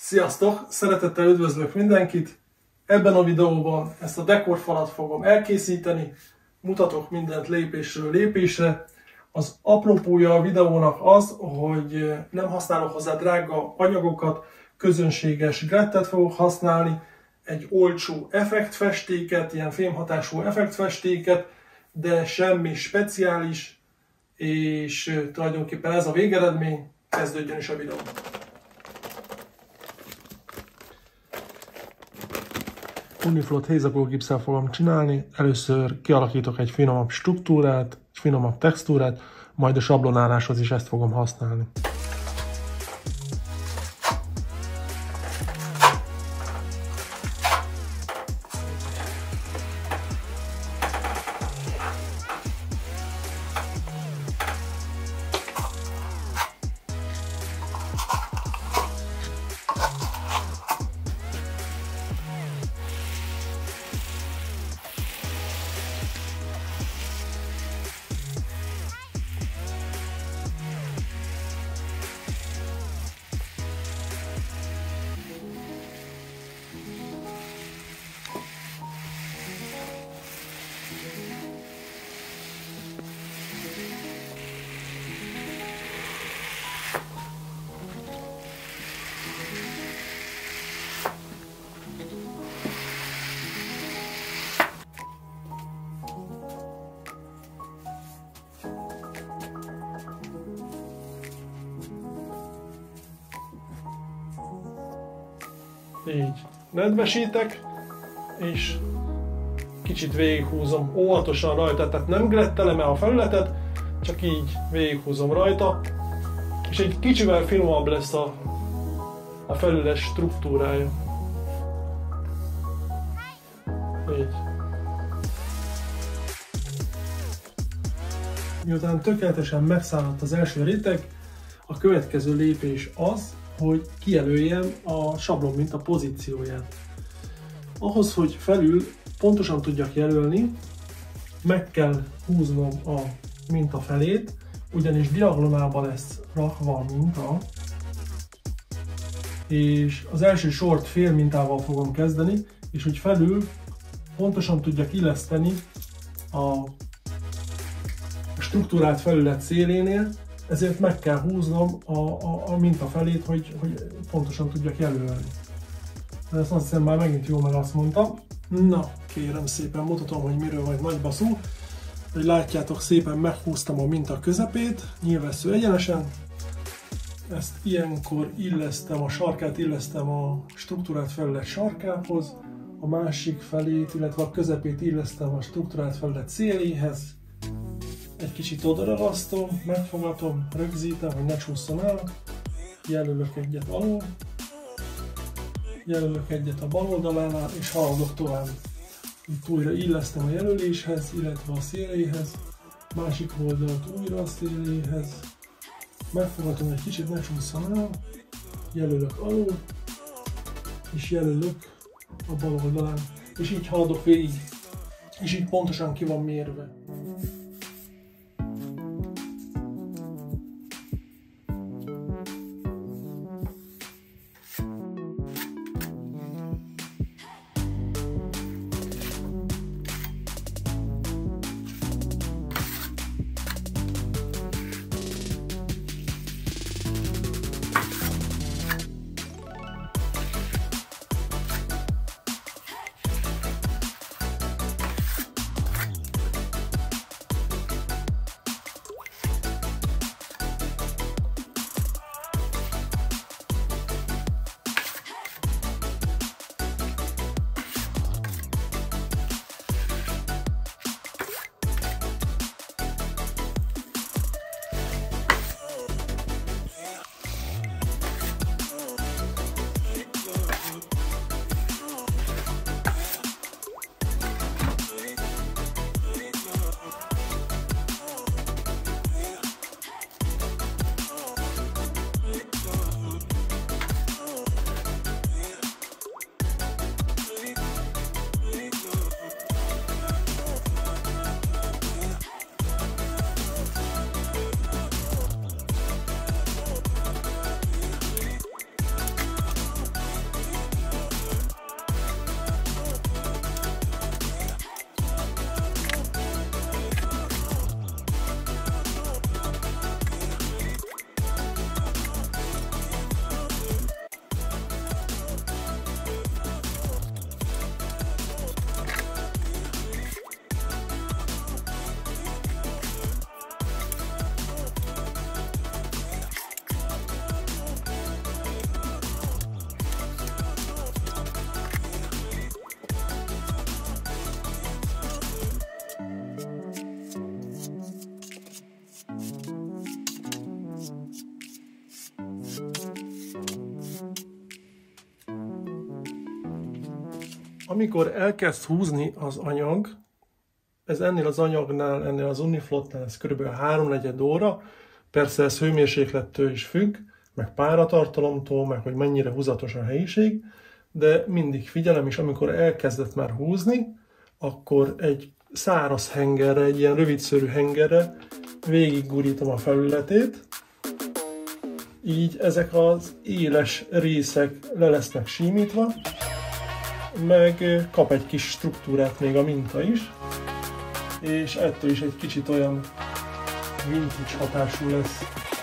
Sziasztok! Szeretettel üdvözlök mindenkit! Ebben a videóban ezt a dekorfalat fogom elkészíteni, mutatok mindent lépésről lépésre. Az apropója a videónak az, hogy nem használok hozzá drága anyagokat, közönséges grettet fogok használni, egy olcsó effektfestéket, ilyen fémhatású effektfestéket, de semmi speciális, és tulajdonképpen ez a végeredmény, kezdődjön is a videó. Uniflot hézagógipsszel fogom csinálni, először kialakítok egy finomabb struktúrát, egy finomabb textúrát, majd a sablonáláshoz is ezt fogom használni. Így nedvesítek, és kicsit végighúzom óvatosan rajta, tehát nem grettelem el a felületet, csak így végighúzom rajta, és egy kicsivel finomabb lesz a felület struktúrája. Így. Miután tökéletesen megszáradt az első réteg, a következő lépés az, hogy kijelöljem a sablon minta pozícióját. Ahhoz, hogy felül pontosan tudjak jelölni, meg kell húznom a minta felét, ugyanis diagonálba lesz rakva a minta, és az első sort fél mintával fogom kezdeni, és hogy felül pontosan tudjak illeszteni a struktúrált felület szélénél, ezért meg kell húznom a minta felét, hogy pontosan tudjak jelölni. De ezt azt hiszem már megint jól meg azt mondtam. Na, kérem szépen mutatom, hogy miről vagy nagyba szó. Hogy látjátok, szépen meghúztam a minta közepét, nyilvessző egyenesen. Ezt ilyenkor illesztem, a sarkát illesztem a struktúrált felület sarkához, a másik felét, illetve a közepét illesztem a struktúrált felület széléhez. Egy kicsit odaragasztom, megfogatom, rögzítem, hogy ne csúszson el, jelölök egyet alul, jelölök egyet a bal oldalánál, és haladok tovább. Itt újra illesztem a jelöléshez, illetve a széléhez, másik oldalt újra a széléhez, megfogatom egy kicsit, ne csúszson el, jelölök alul, és jelölök a bal oldalán, és így haladok végig, és így pontosan ki van mérve. Amikor elkezd húzni az anyag, ez ennél az anyagnál, ennél az Uniflottnál ez kb. 3-4 óra, persze ez hőmérséklettől is függ, meg páratartalomtól, meg hogy mennyire húzatos a helyiség, de mindig figyelem, és amikor elkezdett már húzni, akkor egy száraz hengerre, egy ilyen rövidszőrű hengerre végiggurítom a felületét, így ezek az éles részek le lesznek símítva, meg kap egy kis struktúrát még a minta is, és ettől is egy kicsit olyan vintage hatású lesz.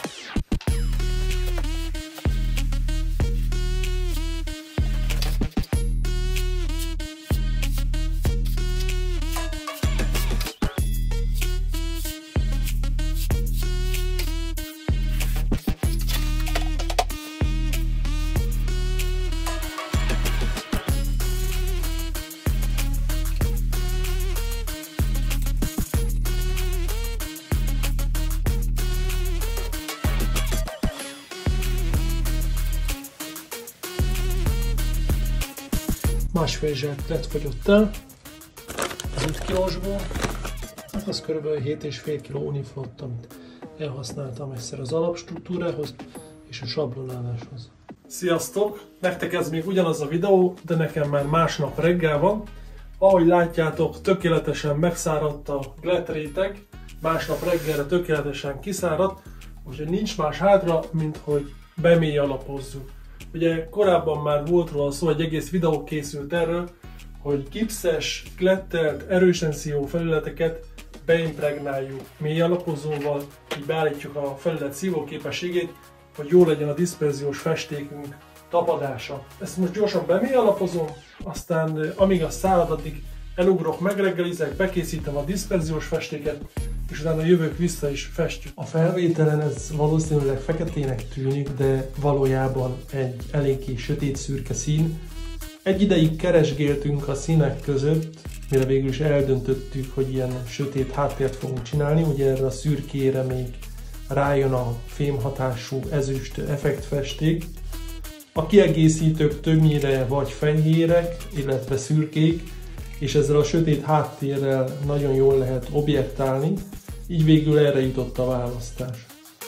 Másfél zseblet fogyott el az 5 kilósból, hát az kb. 7,5 kg Uniflott, amit elhasználtam egyszer az alapstruktúrához és a sablonáláshoz. Sziasztok! Nektek ez még ugyanaz a videó, de nekem már másnap reggel van. Ahogy látjátok, tökéletesen megszáradt a gletréteg, másnap reggelre tökéletesen kiszáradt, úgyhogy nincs más hátra, mint hogy bemély alapozzuk. Ugye korábban már volt róla szó, egy egész videó készült erről, hogy gipszes, glettelt, erősen szívó felületeket beimpregnáljuk mély alapozóval, így beállítjuk a felület szívóképességét, hogy jó legyen a diszperziós festékünk tapadása. Ezt most gyorsan bemély alapozom, aztán amíg az szárad, addig elugrok, megreggelizek, bekészítem a diszperziós festéket, és utána jövök vissza is festjük. A felvételen ez valószínűleg feketének tűnik, de valójában egy eléggé sötét szürke szín. Egy ideig keresgéltünk a színek között, mire végül is eldöntöttük, hogy ilyen sötét háttért fogunk csinálni. Ugye erre a szürkére még rájön a fémhatású ezüst effektfesték. A kiegészítők többnyire vagy fehérek, illetve szürkék, és ezzel a sötét háttérrel nagyon jól lehet objektálni, így végül erre jutott a választás.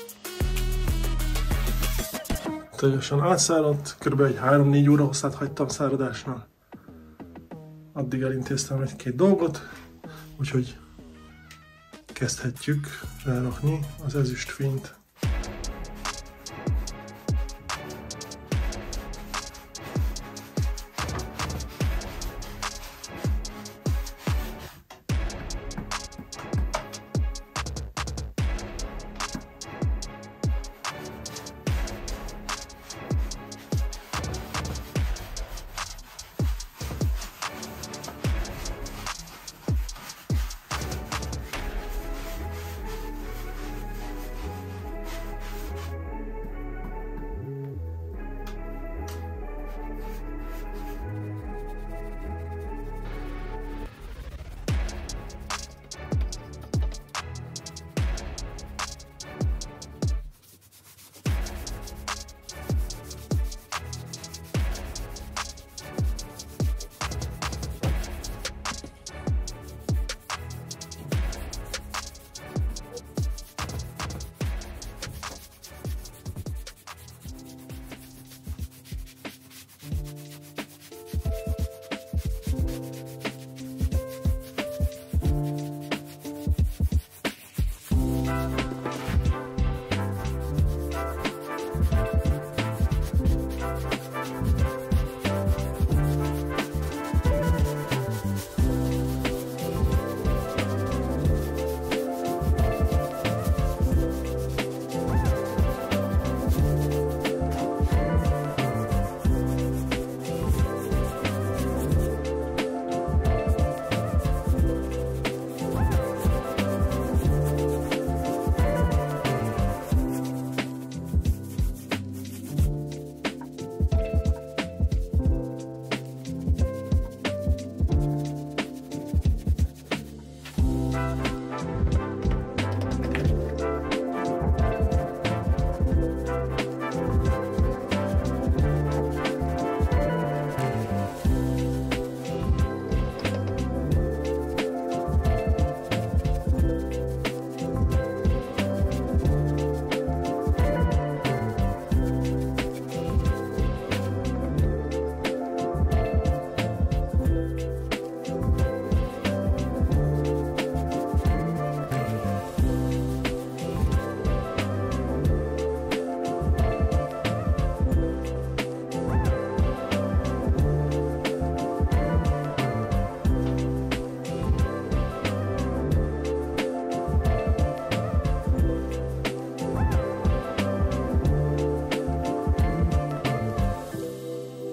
Teljesen átszáradt, kb. Egy 3-4 óra hosszát hagytam száradásnál. Addig elintéztem egy-két dolgot, úgyhogy kezdhetjük elrakni az ezüstfényt.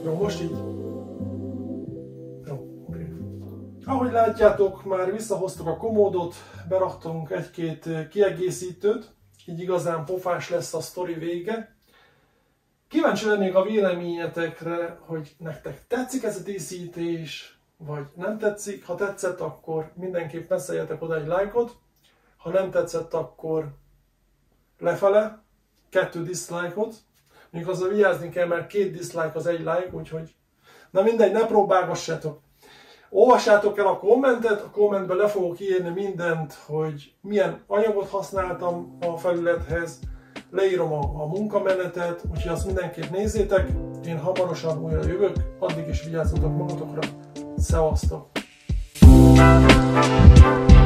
Jó, most így. Jó, oké. Ahogy látjátok, már visszahoztuk a komódot, beraktunk egy-két kiegészítőt, így igazán pofás lesz a sztori vége. Kíváncsi lennék a véleményetekre, hogy nektek tetszik ez a díszítés, vagy nem tetszik. Ha tetszett, akkor mindenképp messzeljetek oda egy lájkot. Ha nem tetszett, akkor lefele, 2 dislike-ot. Mondjuk azzal vigyázni kell, mert 2 dislike az egy like, úgyhogy... Na mindegy, ne próbálgassátok. Olvassátok el a kommentet, a kommentben le fogok írni mindent, hogy milyen anyagot használtam a felülethez, leírom a munkamenetet, úgyhogy azt mindenképp nézzétek. Én hamarosan újra jövök, addig is vigyázzatok magatokra. Szevasztok!